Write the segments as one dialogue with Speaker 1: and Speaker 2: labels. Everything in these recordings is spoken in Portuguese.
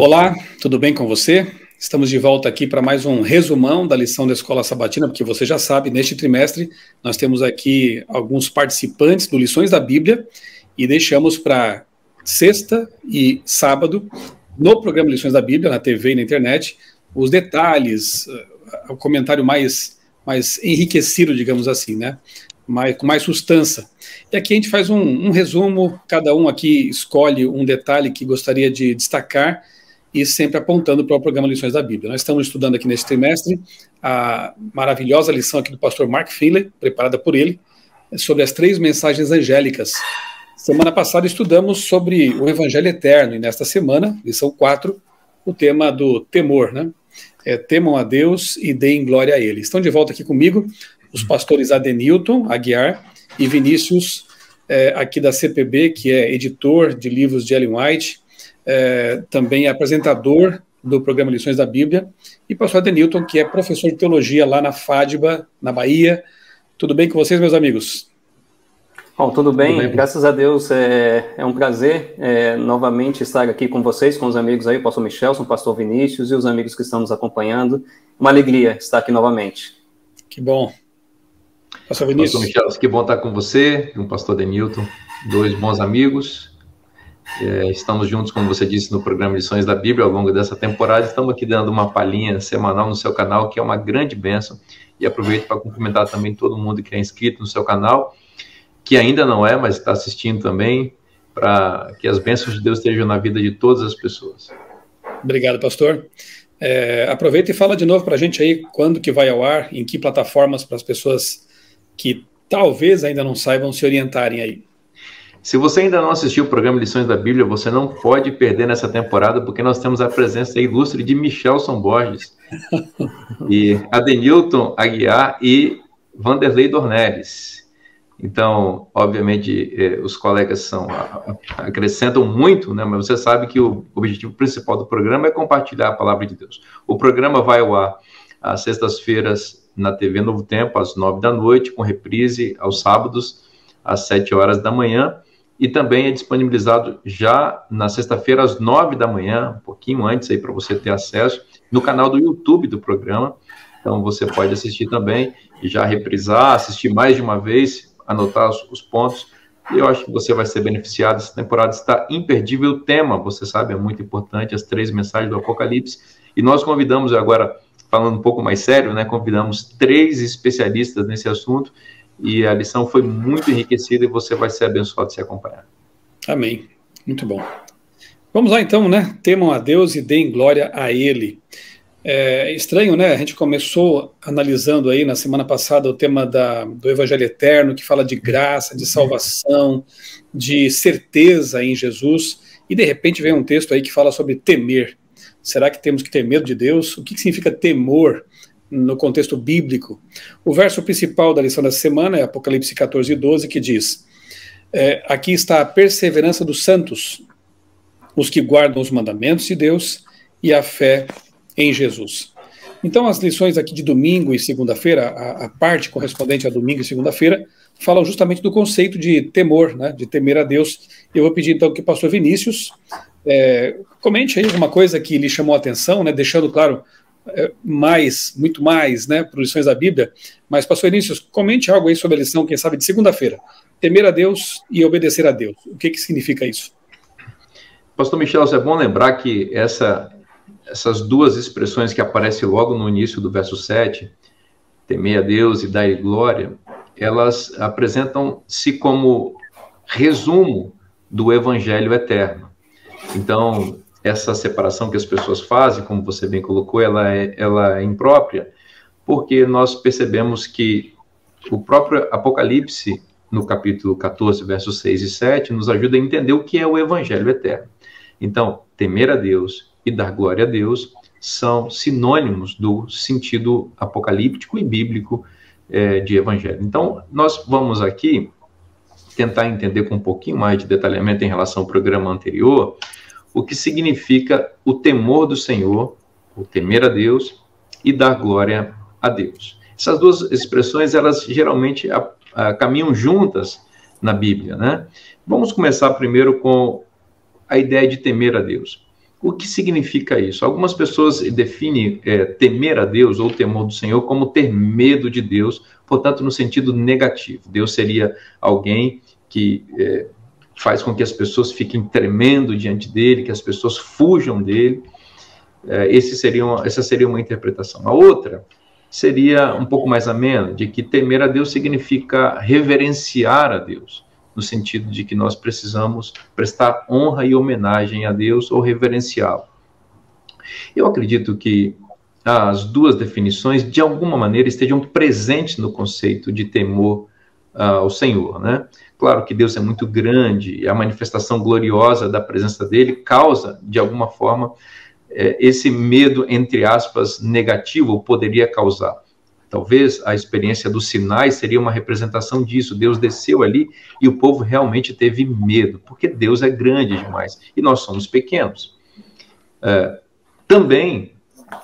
Speaker 1: Olá, tudo bem com você? Estamos de volta aqui para mais um resumão da lição da Escola Sabatina, porque você já sabe, neste trimestre nós temos aqui alguns participantes do Lições da Bíblia e deixamos para sexta e sábado, no programa Lições da Bíblia, na TV e na internet, os detalhes, o comentário mais enriquecido, digamos assim, né? Com mais sustância. E aqui a gente faz um resumo, cada um aqui escolhe um detalhe que gostaria de destacar e sempre apontando para o programa Lições da Bíblia. Nós estamos estudando aqui neste trimestre a maravilhosa lição aqui do pastor Mark Finley, preparada por ele, sobre as 3 mensagens angélicas. Semana passada estudamos sobre o Evangelho Eterno, e nesta semana, lição 4, o tema do temor, né? Temam a Deus e deem glória a Ele. Estão de volta aqui comigo os pastores Adenilton Aguiar e Vinícius, aqui da CPB, que é editor de livros de Ellen White, também é apresentador do programa Lições da Bíblia, e pastor Adenilton, que é professor de teologia lá na FADBA, na Bahia. Tudo bem com vocês, meus amigos?
Speaker 2: Bom, tudo bem, graças a Deus, é um prazer novamente estar aqui com vocês, com os amigos aí, o pastor Michelson, o pastor Vinícius e os amigos que estão nos acompanhando. Uma alegria estar aqui novamente.
Speaker 1: Que bom. Pastor Vinícius.
Speaker 3: Pastor Michelson, que bom estar com você, com o pastor Adenilton, 2 bons amigos. Estamos juntos, como você disse, no programa Lições da Bíblia ao longo dessa temporada. Estamos aqui dando uma palhinha semanal no seu canal, que é uma grande bênção. E aproveito para cumprimentar também todo mundo que é inscrito no seu canal, que ainda não é, mas está assistindo também, para que as bênçãos de Deus estejam na vida de todas as pessoas.
Speaker 1: Obrigado, pastor. Aproveita e fala de novo para a gente aí quando que vai ao ar, em que plataformas, para as pessoas que talvez ainda não saibam se orientarem aí.
Speaker 3: Se você ainda não assistiu o programa Lições da Bíblia, você não pode perder nessa temporada, porque nós temos a presença ilustre de Michelson Borges, e Adenilton Aguiar e Vanderlei Dornelles. Então, obviamente, os colegas acrescentam muito, né? Mas você sabe que o objetivo principal do programa é compartilhar a palavra de Deus. O programa vai ao ar às sextas-feiras na TV Novo Tempo, às 9 da noite, com reprise aos sábados, às 7 horas da manhã, e também é disponibilizado já na sexta-feira, às 9 da manhã, um pouquinho antes aí para você ter acesso, no canal do YouTube do programa. Então, você pode assistir também e já reprisar, assistir mais de uma vez, anotar os pontos, e eu acho que você vai ser beneficiado. Essa temporada está imperdível. O tema, você sabe, é muito importante, as 3 mensagens do Apocalipse, e nós convidamos agora, falando um pouco mais sério, né, convidamos 3 especialistas nesse assunto, e a lição foi muito enriquecida e você vai ser abençoado se acompanhar.
Speaker 1: Amém. Muito bom. Vamos lá então, né? Temam a Deus e deem glória a Ele. É estranho, né? A gente começou analisando aí na semana passada o tema do Evangelho Eterno, que fala de graça, de salvação, de certeza em Jesus, e de repente vem um texto aí que fala sobre temer. Será que temos que ter medo de Deus? O que significa temor no contexto bíblico? O verso principal da lição dessa semana é Apocalipse 14:12, que diz: aqui está a perseverança dos santos, os que guardam os mandamentos de Deus e a fé em Jesus. Então, as lições aqui de domingo e segunda-feira, a parte correspondente a domingo e segunda-feira, falam justamente do conceito de temor, né, de temer a Deus. Eu vou pedir então que o pastor Vinícius comente aí alguma coisa que lhe chamou a atenção, né, deixando claro muito mais, né, para lições da Bíblia. Mas, pastor Vinícius, comente algo aí sobre a lição, quem sabe, de segunda-feira. Temer a Deus e obedecer a Deus. O que significa isso?
Speaker 3: Pastor Michel, é bom lembrar que essas 2 expressões que aparecem logo no início do verso 7, temer a Deus e dar-lhe glória, elas apresentam-se como resumo do Evangelho Eterno. Então, essa separação que as pessoas fazem, como você bem colocou, ela é imprópria, porque nós percebemos que o próprio Apocalipse, no capítulo 14, versos 6 e 7, nos ajuda a entender o que é o Evangelho Eterno. Então, temer a Deus e dar glória a Deus são sinônimos do sentido apocalíptico e bíblico de Evangelho. Então, nós vamos aqui tentar entender com um pouquinho mais de detalhamento em relação ao programa anterior, o que significa o temor do Senhor, o temer a Deus e dar glória a Deus. Essas 2 expressões, elas geralmente caminham juntas na Bíblia, né? Vamos começar primeiro com a ideia de temer a Deus. O que significa isso? Algumas pessoas definem temer a Deus ou temor do Senhor como ter medo de Deus, portanto, no sentido negativo. Deus seria alguém que faz com que as pessoas fiquem tremendo diante dele, que as pessoas fujam dele. Essa seria uma interpretação. A outra seria um pouco mais amena, de que temer a Deus significa reverenciar a Deus, no sentido de que nós precisamos prestar honra e homenagem a Deus ou reverenciá-lo. Eu acredito que as duas definições, de alguma maneira, estejam presentes no conceito de temor ao Senhor, né? Claro que Deus é muito grande e a manifestação gloriosa da presença dele causa, de alguma forma, esse medo, entre aspas, negativo, poderia causar. Talvez a experiência dos sinais seria uma representação disso. Deus desceu ali e o povo realmente teve medo, porque Deus é grande demais e nós somos pequenos. Também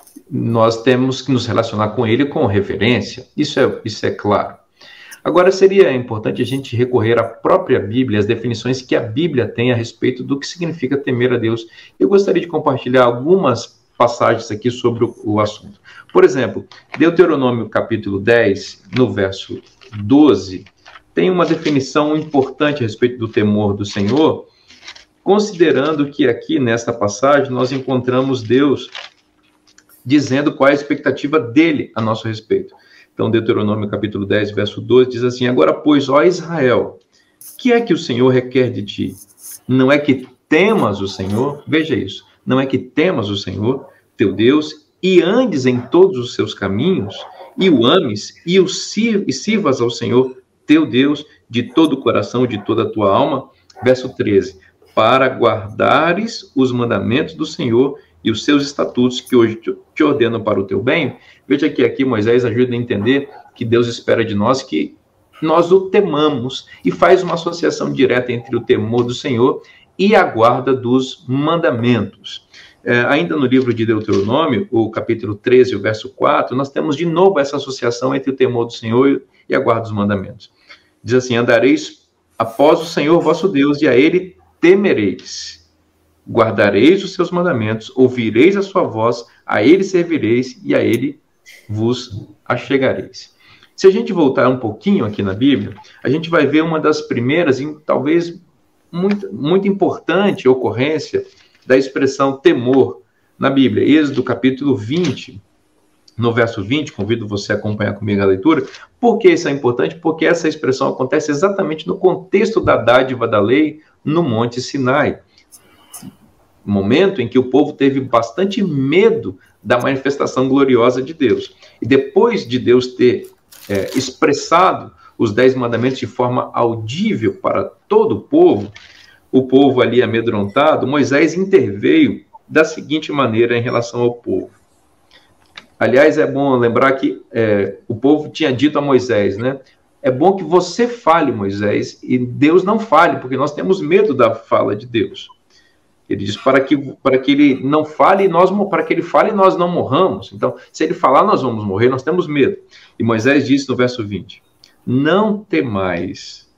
Speaker 3: nós temos que nos relacionar com ele com reverência, isso é claro. Agora, seria importante a gente recorrer à própria Bíblia, as definições que a Bíblia tem a respeito do que significa temer a Deus. Eu gostaria de compartilhar algumas passagens aqui sobre o assunto. Por exemplo, Deuteronômio capítulo 10, no verso 12, tem uma definição importante a respeito do temor do Senhor, considerando que aqui nesta passagem nós encontramos Deus dizendo qual é a expectativa dele a nosso respeito. Então, Deuteronômio capítulo 10, verso 12, diz assim: agora, pois, ó Israel, que é que o Senhor requer de ti? Não é que temas o Senhor, veja isso, não é que temas o Senhor, teu Deus, e andes em todos os seus caminhos, e o ames, e sirvas ao Senhor, teu Deus, de todo o coração, de toda a tua alma. Verso 13, para guardares os mandamentos do Senhor e os seus estatutos que hoje te ordenam para o teu bem. Veja que aqui Moisés ajuda a entender que Deus espera de nós que nós o temamos e faz uma associação direta entre o temor do Senhor e a guarda dos mandamentos. Ainda no livro de Deuteronômio, o capítulo 13, o verso 4, nós temos de novo essa associação entre o temor do Senhor e a guarda dos mandamentos. Diz assim: andareis após o Senhor vosso Deus e a ele temereis. Guardareis os seus mandamentos, ouvireis a sua voz, a ele servireis e a ele vos achegareis. Se a gente voltar um pouquinho aqui na Bíblia, a gente vai ver uma das primeiras e talvez muito importante ocorrência da expressão temor na Bíblia. Êxodo capítulo 20, no verso 20, convido você a acompanhar comigo a leitura. Por que isso é importante? Porque essa expressão acontece exatamente no contexto da dádiva da lei no Monte Sinai. Momento em que o povo teve bastante medo da manifestação gloriosa de Deus. E depois de Deus ter expressado os 10 mandamentos de forma audível para todo o povo ali amedrontado, Moisés interveio da seguinte maneira em relação ao povo. Aliás, é bom lembrar que o povo tinha dito a Moisés, né? É bom que você fale, Moisés, e Deus não fale, porque nós temos medo da fala de Deus. Ele diz para que ele não fale, para que ele fale nós não morramos. Então, se ele falar, nós vamos morrer, nós temos medo. E Moisés disse no verso 20, não temais,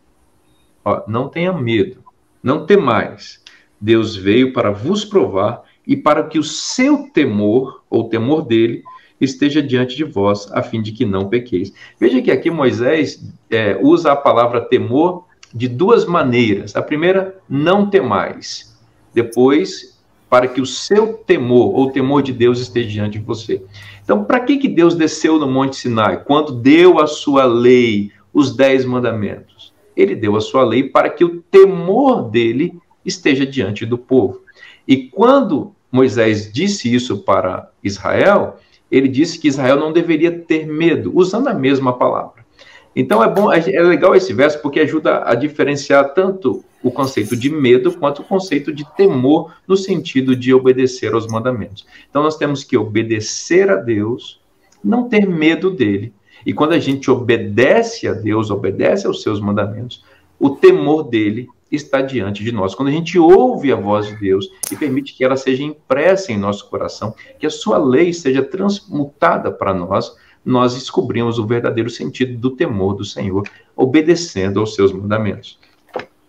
Speaker 3: não tenha medo, não temais. Deus veio para vos provar e para que o seu temor, ou o temor dele, esteja diante de vós, a fim de que não pequeis. Veja que aqui Moisés usa a palavra temor de duas maneiras. A primeira, não temais. Depois, para que o seu temor, ou o temor de Deus, esteja diante de você. Então, para que Deus desceu no Monte Sinai? Quando deu a sua lei, os 10 mandamentos. Ele deu a sua lei para que o temor dele esteja diante do povo. E quando Moisés disse isso para Israel, ele disse que Israel não deveria ter medo, usando a mesma palavra. Então é legal esse verso porque ajuda a diferenciar tanto o conceito de medo quanto o conceito de temor no sentido de obedecer aos mandamentos. Então nós temos que obedecer a Deus, não ter medo dele. E quando a gente obedece a Deus, obedece aos seus mandamentos, o temor dele está diante de nós. Quando a gente ouve a voz de Deus e permite que ela seja impressa em nosso coração, que a sua lei seja transmutada para nós, nós descobrimos o verdadeiro sentido do temor do Senhor, obedecendo aos seus mandamentos.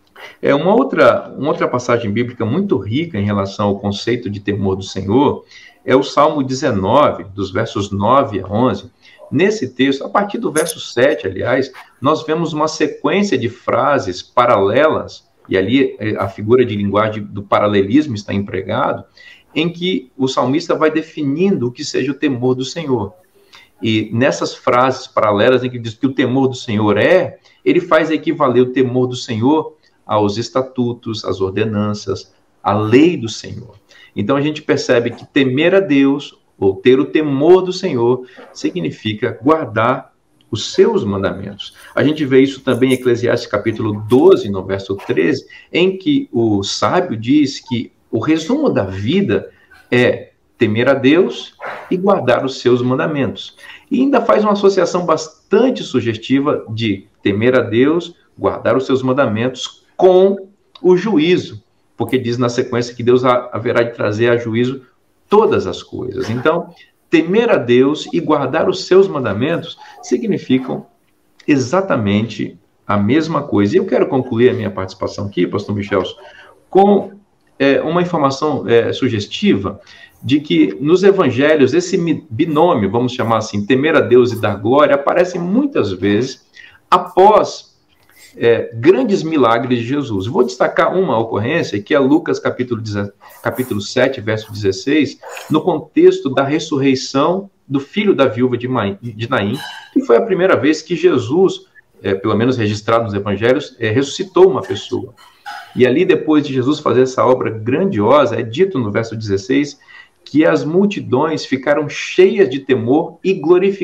Speaker 3: Uma outra passagem bíblica muito rica em relação ao conceito de temor do Senhor é o Salmo 19, dos versos 9 a 11. Nesse texto, a partir do verso 7, aliás, nós vemos uma sequência de frases paralelas, e ali a figura de linguagem do paralelismo está empregado, em que o salmista vai definindo o que seja o temor do Senhor. E nessas frases paralelas em que diz que o temor do Senhor ele faz equivaler o temor do Senhor aos estatutos, às ordenanças, à lei do Senhor. Então a gente percebe que temer a Deus, ou ter o temor do Senhor, significa guardar os seus mandamentos. A gente vê isso também em Eclesiastes capítulo 12, no verso 13, em que o sábio diz que o resumo da vida é temer a Deus e guardar os seus mandamentos. E ainda faz uma associação bastante sugestiva de temer a Deus, guardar os seus mandamentos com o juízo, porque diz na sequência que Deus haverá de trazer a juízo todas as coisas. Então, temer a Deus e guardar os seus mandamentos significam exatamente a mesma coisa. E eu quero concluir a minha participação aqui, pastor Michelson, com uma informação sugestiva de que nos evangelhos esse binômio, vamos chamar assim, temer a Deus e dar glória, aparece muitas vezes após grandes milagres de Jesus. Vou destacar uma ocorrência, que é Lucas capítulo 7, verso 16, no contexto da ressurreição do filho da viúva de Naim, que foi a primeira vez que Jesus, pelo menos registrado nos evangelhos, ressuscitou uma pessoa. E ali, depois de Jesus fazer essa obra grandiosa, é dito no verso 16, que as multidões ficaram cheias de temor e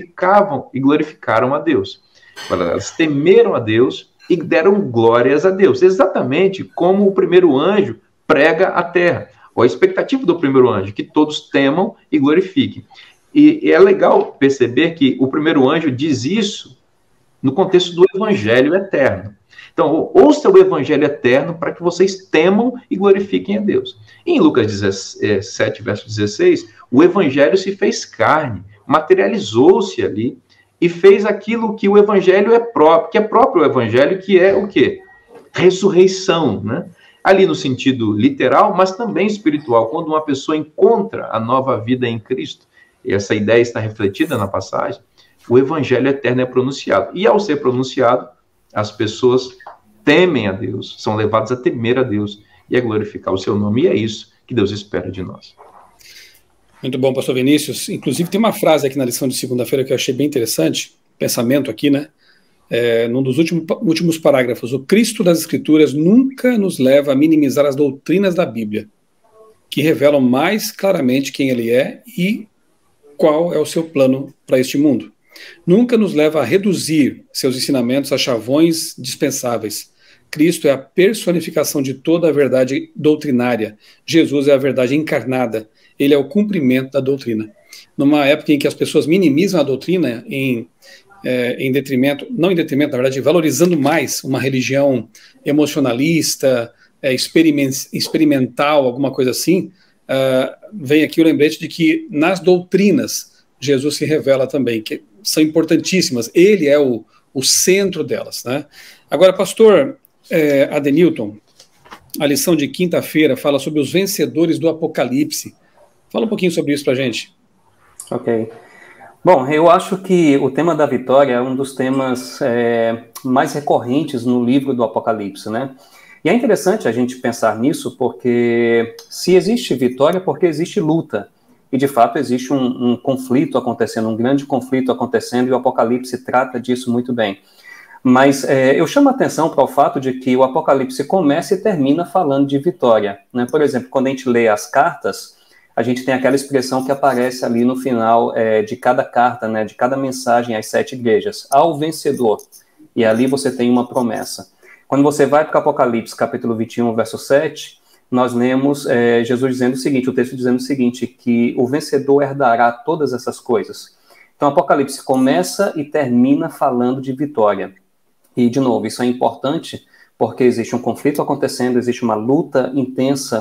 Speaker 3: glorificaram a Deus. Elas temeram a Deus e deram glórias a Deus, exatamente como o primeiro anjo prega a terra, ou a expectativa do primeiro anjo, que todos temam e glorifiquem. E é legal perceber que o primeiro anjo diz isso no contexto do evangelho eterno. Então, ouça o evangelho eterno para que vocês temam e glorifiquem a Deus. Em Lucas 7, verso 16, o evangelho se fez carne, materializou-se ali, e fez aquilo que o evangelho é próprio, que é próprio ao evangelho, que é o quê? Ressurreição, né? Ali no sentido literal, mas também espiritual, quando uma pessoa encontra a nova vida em Cristo, e essa ideia está refletida na passagem, o evangelho eterno é pronunciado. E ao ser pronunciado, as pessoas temem a Deus, são levadas a temer a Deus e a glorificar o seu nome, e é isso que Deus espera de nós.
Speaker 1: Muito bom, pastor Vinícius. Inclusive, tem uma frase aqui na lição de segunda-feira que eu achei bem interessante, pensamento aqui, né? Num dos últimos parágrafos, o Cristo das Escrituras nunca nos leva a minimizar as doutrinas da Bíblia, que revelam mais claramente quem ele é e qual é o seu plano para este mundo. Nunca nos leva a reduzir seus ensinamentos a chavões dispensáveis. Cristo é a personificação de toda a verdade doutrinária. Jesus é a verdade encarnada. Ele é o cumprimento da doutrina. Numa época em que as pessoas minimizam a doutrina em detrimento, não em detrimento, na verdade, valorizando mais uma religião emocionalista, experimental, alguma coisa assim, vem aqui o lembrete de que nas doutrinas Jesus se revela também, que são importantíssimas. Ele é o centro delas, né? Agora, pastor Adenilton, a lição de quinta-feira fala sobre os vencedores do Apocalipse. Fala um pouquinho sobre isso para a gente.
Speaker 2: Ok. Bom, eu acho que o tema da vitória é um dos temas mais recorrentes no livro do Apocalipse, né? E é interessante a gente pensar nisso, porque se existe vitória, porque existe luta. E, de fato, existe um conflito acontecendo, um grande conflito acontecendo, e o Apocalipse trata disso muito bem. Mas eu chamo a atenção para o fato de que o Apocalipse começa e termina falando de vitória, né? Por exemplo, quando a gente lê as cartas, a gente tem aquela expressão que aparece ali no final de cada carta, né, de cada mensagem às 7 igrejas, ao vencedor. E ali você tem uma promessa. Quando você vai para o Apocalipse, capítulo 21, verso 7, nós lemos Jesus dizendo o seguinte, o texto dizendo o seguinte, que o vencedor herdará todas essas coisas. Então, o Apocalipse começa e termina falando de vitória. E, de novo, isso é importante porque existe um conflito acontecendo, existe uma luta intensa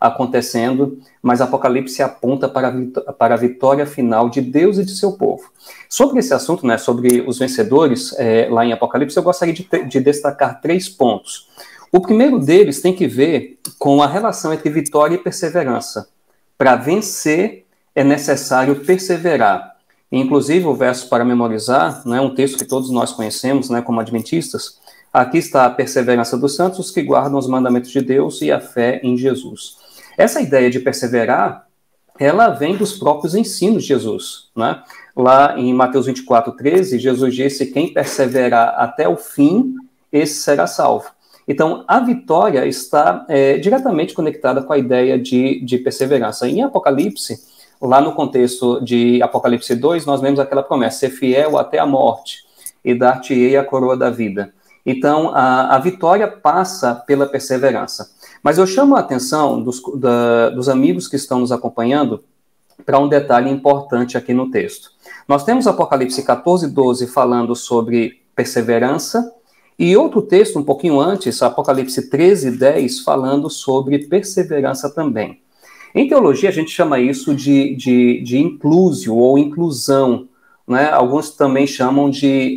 Speaker 2: acontecendo, mas Apocalipse aponta para a vitória final de Deus e de seu povo. Sobre esse assunto, né, sobre os vencedores, lá em Apocalipse, eu gostaria de destacar 3 pontos. O primeiro deles tem que ver com a relação entre vitória e perseverança. Para vencer, é necessário perseverar. Inclusive, o verso para memorizar, né, um texto que todos nós conhecemos, né, como adventistas, aqui está a perseverança dos santos, os que guardam os mandamentos de Deus e a fé em Jesus. Essa ideia de perseverar, ela vem dos próprios ensinos de Jesus, né? Lá em Mateus 24:13, Jesus disse: quem perseverar até o fim, esse será salvo. Então, a vitória está diretamente conectada com a ideia de perseverança. Em Apocalipse, lá no contexto de Apocalipse 2, nós vemos aquela promessa: ser fiel até a morte, e dar-te-ei a coroa da vida. Então, a vitória passa pela perseverança. Mas eu chamo a atenção dos amigos que estão nos acompanhando para um detalhe importante aqui no texto. Nós temos Apocalipse 14:12 falando sobre perseverança, e outro texto um pouquinho antes, Apocalipse 13:10, falando sobre perseverança também. Em teologia, a gente chama isso de inclusio ou inclusão, né? Alguns também chamam de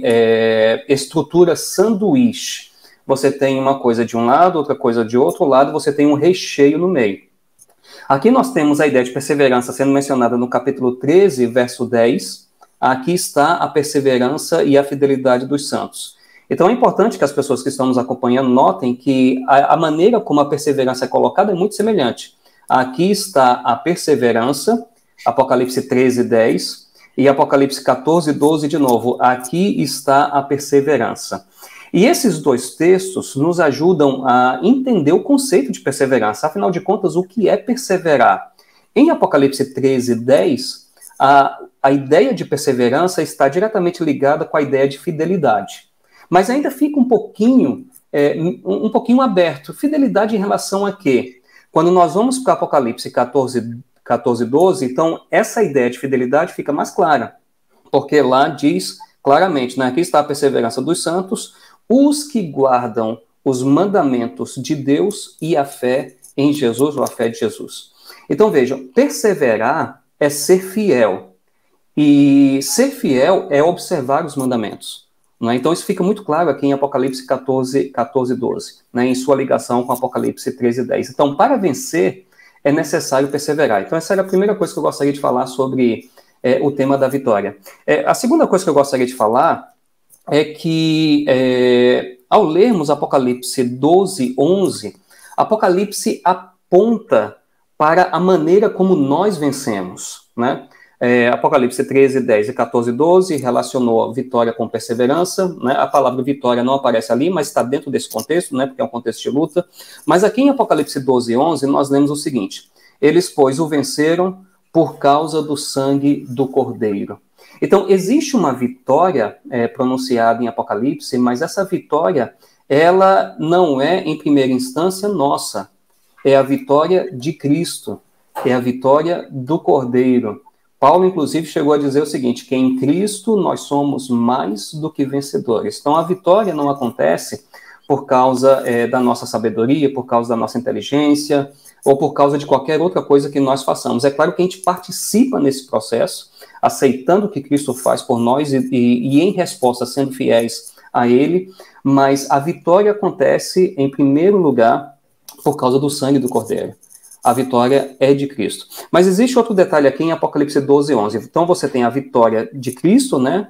Speaker 2: estrutura sanduíche. Você tem uma coisa de um lado, outra coisa de outro lado, você tem um recheio no meio. Aqui nós temos a ideia de perseverança sendo mencionada no capítulo 13, verso 10. Aqui está a perseverança e a fidelidade dos santos. Então é importante que as pessoas que estão nos acompanhando notem que a maneira como a perseverança é colocada é muito semelhante. Aqui está a perseverança, Apocalipse 13:10, e Apocalipse 14:12 de novo. Aqui está a perseverança. E esses 2 textos nos ajudam a entender o conceito de perseverança. Afinal de contas, o que é perseverar? Em Apocalipse 13:10, a ideia de perseverança está diretamente ligada com a ideia de fidelidade. Mas ainda fica um pouquinho aberto. Fidelidade em relação a quê? Quando nós vamos para Apocalipse 14:12, então essa ideia de fidelidade fica mais clara. Porque lá diz claramente, né, aqui está a perseverança dos santos, os que guardam os mandamentos de Deus e a fé em Jesus, ou a fé de Jesus. Então vejam, perseverar é ser fiel. E ser fiel é observar os mandamentos. Né? Então isso fica muito claro aqui em Apocalipse 14:12, né, em sua ligação com Apocalipse 13:10. Então, para vencer, é necessário perseverar. Então essa era a primeira coisa que eu gostaria de falar sobre o tema da vitória. A segunda coisa que eu gostaria de falar é que, ao lermos Apocalipse 12:11, Apocalipse aponta para a maneira como nós vencemos, né? Apocalipse 13:10 e 14:12 relacionou vitória com perseverança, né? A palavra vitória não aparece ali, mas está dentro desse contexto, né? Porque é um contexto de luta. Mas aqui em Apocalipse 12:11 nós lemos o seguinte: eles, pois, o venceram por causa do sangue do Cordeiro. Então, existe uma vitória pronunciada em Apocalipse, mas essa vitória, ela não é, em primeira instância, nossa. É a vitória de Cristo, é a vitória do Cordeiro. Paulo, inclusive, chegou a dizer o seguinte, que em Cristo nós somos mais do que vencedores. Então, a vitória não acontece por causa da nossa sabedoria, por causa da nossa inteligência, ou por causa de qualquer outra coisa que nós façamos. É claro que a gente participa nesse processo, aceitando o que Cristo faz por nós e em resposta sendo fiéis a Ele, mas a vitória acontece, em primeiro lugar, por causa do sangue do Cordeiro. A vitória é de Cristo. Mas existe outro detalhe aqui em Apocalipse 12:11. Então você tem a vitória de Cristo, né?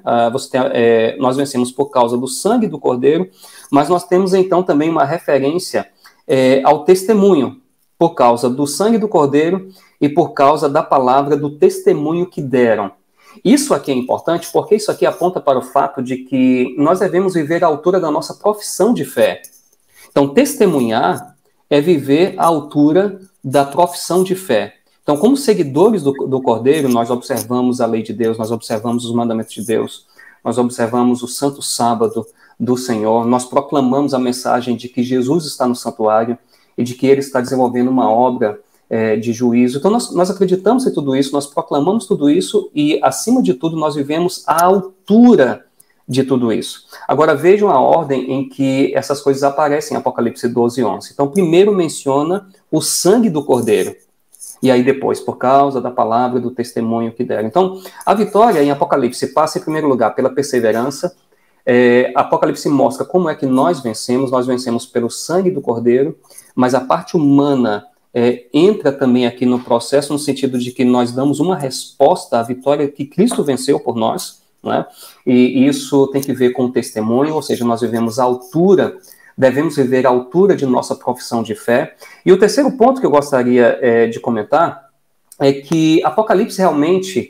Speaker 2: Nós vencemos por causa do sangue do Cordeiro, mas nós temos então também uma referência ao testemunho, por causa do sangue do Cordeiro e por causa da palavra do testemunho que deram. Isso aqui é importante porque isso aqui aponta para o fato de que nós devemos viver à altura da nossa profissão de fé. Então, testemunhar é viver à altura da profissão de fé. Então, como seguidores do Cordeiro, nós observamos a lei de Deus, nós observamos os mandamentos de Deus, nós observamos o santo sábado do Senhor, nós proclamamos a mensagem de que Jesus está no santuário e de que ele está desenvolvendo uma obra de juízo. Então, nós acreditamos em tudo isso, nós proclamamos tudo isso e, acima de tudo, nós vivemos à altura de tudo isso. Agora vejam a ordem em que essas coisas aparecem em Apocalipse 12:11. Então, primeiro menciona o sangue do Cordeiro, e aí depois, por causa da palavra do testemunho que deram. Então, a vitória em Apocalipse passa em primeiro lugar pela perseverança. Apocalipse mostra como é que nós vencemos pelo sangue do Cordeiro, mas a parte humana entra também aqui no processo, no sentido de que nós damos uma resposta à vitória que Cristo venceu por nós, né? E isso tem que ver com o testemunho, ou seja, nós vivemos à altura, devemos viver à altura de nossa profissão de fé. E o terceiro ponto que eu gostaria de comentar é que Apocalipse realmente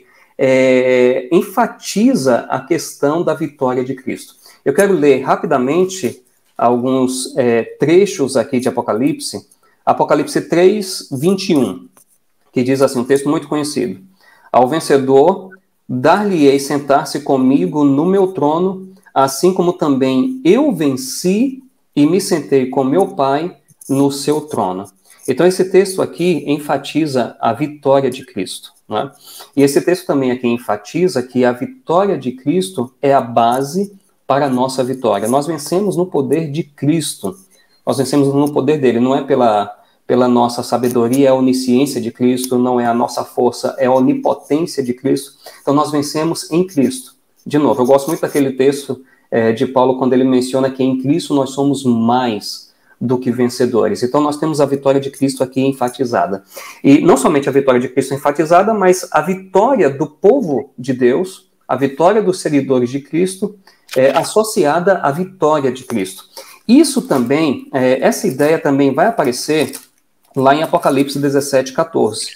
Speaker 2: enfatiza a questão da vitória de Cristo. Eu quero ler rapidamente alguns trechos aqui de Apocalipse. Apocalipse 3:21, que diz assim, um texto muito conhecido. Ao vencedor, dar-lhe-ei sentar-se comigo no meu trono, assim como também eu venci e me sentei com meu Pai no seu trono. Então, esse texto aqui enfatiza a vitória de Cristo, né? E esse texto também aqui enfatiza que a vitória de Cristo é a base para a nossa vitória. Nós vencemos no poder de Cristo. Nós vencemos no poder dele, não é pela nossa sabedoria, é a onisciência de Cristo, não é a nossa força, é a onipotência de Cristo. Então, nós vencemos em Cristo. De novo, eu gosto muito daquele texto de Paulo, quando ele menciona que em Cristo nós somos mais do que vencedores. Então, nós temos a vitória de Cristo aqui enfatizada. E não somente a vitória de Cristo enfatizada, mas a vitória do povo de Deus, a vitória dos seguidores de Cristo, associada à vitória de Cristo. Isso também, essa ideia também vai aparecer lá em Apocalipse 17:14.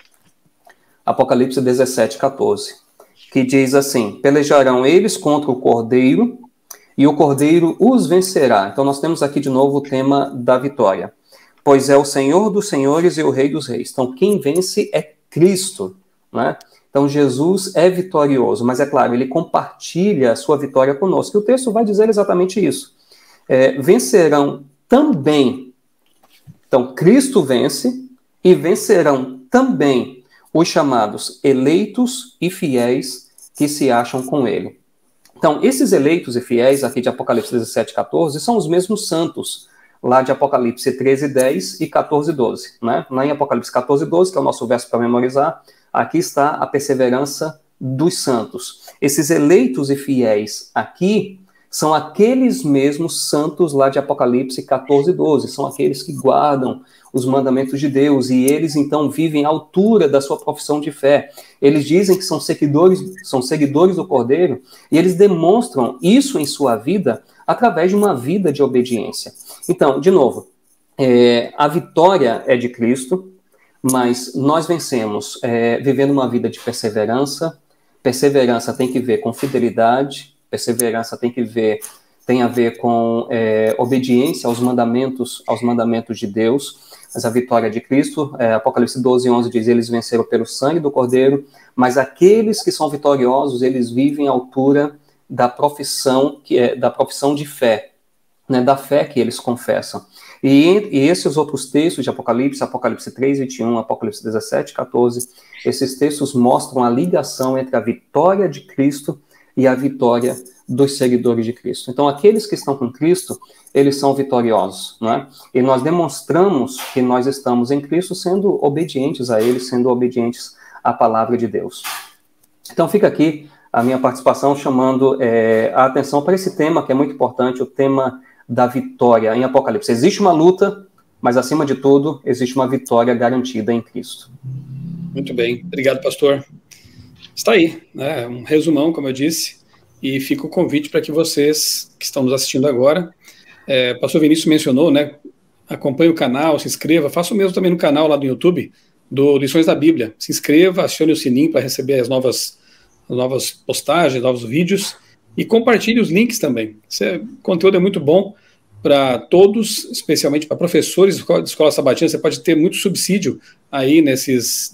Speaker 2: Apocalipse 17:14, que diz assim, pelejarão eles contra o Cordeiro, e o Cordeiro os vencerá. Então nós temos aqui de novo o tema da vitória. Pois é o Senhor dos senhores e o Rei dos reis. Então quem vence é Cristo, né? Então Jesus é vitorioso, mas é claro, ele compartilha a sua vitória conosco. E o texto vai dizer exatamente isso. Vencerão também. Então, Cristo vence e vencerão também os chamados eleitos e fiéis que se acham com ele. Então, esses eleitos e fiéis aqui de Apocalipse 17:14 são os mesmos santos lá de Apocalipse 13:10 e 14:12, né? Lá em Apocalipse 14:12, que é o nosso verso para memorizar, aqui está a perseverança dos santos. Esses eleitos e fiéis aqui são aqueles mesmos santos lá de Apocalipse 14:12, são aqueles que guardam os mandamentos de Deus, e eles então vivem à altura da sua profissão de fé. Eles dizem que são seguidores do Cordeiro, e eles demonstram isso em sua vida através de uma vida de obediência. Então, de novo, a vitória é de Cristo, mas nós vencemos vivendo uma vida de perseverança. Perseverança tem que ver com fidelidade, perseverança tem a ver com obediência aos mandamentos de Deus, mas a vitória de Cristo, Apocalipse 12:11 diz, eles venceram pelo sangue do Cordeiro, mas aqueles que são vitoriosos, eles vivem à altura da profissão, da profissão de fé, né, da fé que eles confessam. E esses outros textos de Apocalipse 3:21, Apocalipse 17:14, esses textos mostram a ligação entre a vitória de Cristo e a vitória dos seguidores de Cristo. Então, aqueles que estão com Cristo, eles são vitoriosos, não é? E nós demonstramos que nós estamos em Cristo sendo obedientes a Ele, sendo obedientes à palavra de Deus. Então, fica aqui a minha participação chamando a atenção para esse tema, que é muito importante, o tema da vitória em Apocalipse. Existe uma luta, mas, acima de tudo, existe uma vitória garantida em Cristo.
Speaker 1: Muito bem. Obrigado, pastor. Está aí, né? Um resumão, como eu disse, e fica o convite para que vocês que estão nos assistindo agora, o pastor Vinícius mencionou, né? Acompanhe o canal, se inscreva, faça o mesmo também no canal lá do YouTube, do Lições da Bíblia. Se inscreva, acione o sininho para receber as novas postagens, novos vídeos, e compartilhe os links também. Esse conteúdo é muito bom para todos, especialmente para professores de escola sabatina. Você pode ter muito subsídio aí nesses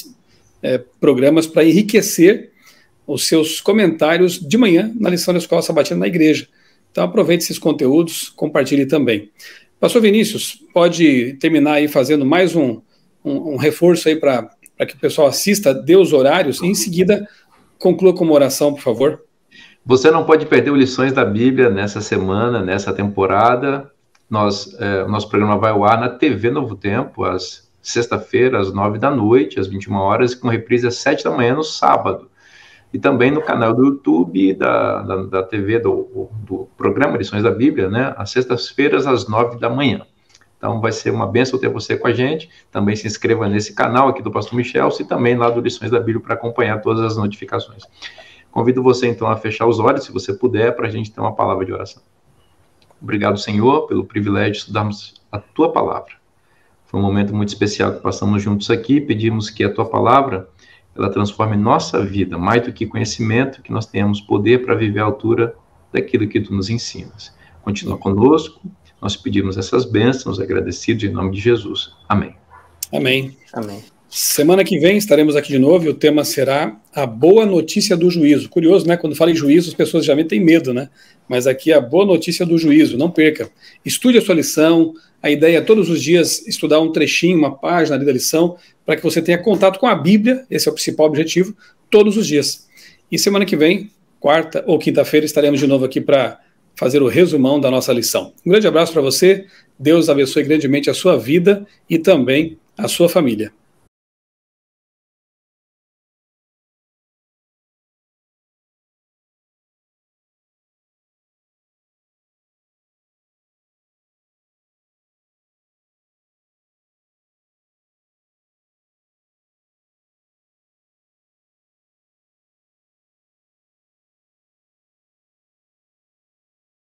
Speaker 1: programas para enriquecer os seus comentários de manhã na lição da escola sabatina na igreja. Então aproveite esses conteúdos, compartilhe também. Pastor Vinícius, pode terminar aí fazendo mais um reforço aí para que o pessoal assista, dê os horários, e em seguida conclua com uma oração, por favor.
Speaker 3: Você não pode perder o Lições da Bíblia nessa semana, nessa temporada. Nosso programa vai ao ar na TV Novo Tempo, às sexta-feira, às 9 da noite, às 21 horas, com reprise às 7 da manhã no sábado. E também no canal do YouTube da TV do programa Lições da Bíblia, né, às sextas-feiras, às 9 da manhã. Então vai ser uma bênção ter você com a gente. Também se inscreva nesse canal aqui do Pastor Michelson e também lá do Lições da Bíblia para acompanhar todas as notificações. Convido você então a fechar os olhos, se você puder, para a gente ter uma palavra de oração. Obrigado, Senhor, pelo privilégio de estudarmos a Tua Palavra. Foi um momento muito especial que passamos juntos aqui. Pedimos que a Tua Palavra ela transforme nossa vida, mais do que conhecimento, que nós tenhamos poder para viver à altura daquilo que Tu nos ensinas. Continua conosco, nós pedimos essas bênçãos, agradecidos em nome de Jesus. Amém.
Speaker 1: Amém.
Speaker 2: Amém.
Speaker 1: Semana que vem estaremos aqui de novo e o tema será a boa notícia do juízo. Curioso, né? Quando fala em juízo, as pessoas geralmente têm medo, né? Mas aqui é a boa notícia do juízo, não perca. Estude a sua lição, a ideia é todos os dias estudar um trechinho, uma página ali da lição, para que você tenha contato com a Bíblia, esse é o principal objetivo, todos os dias. E semana que vem, quarta ou quinta-feira, estaremos de novo aqui para fazer o resumão da nossa lição. Um grande abraço para você, Deus abençoe grandemente a sua vida e também a sua família.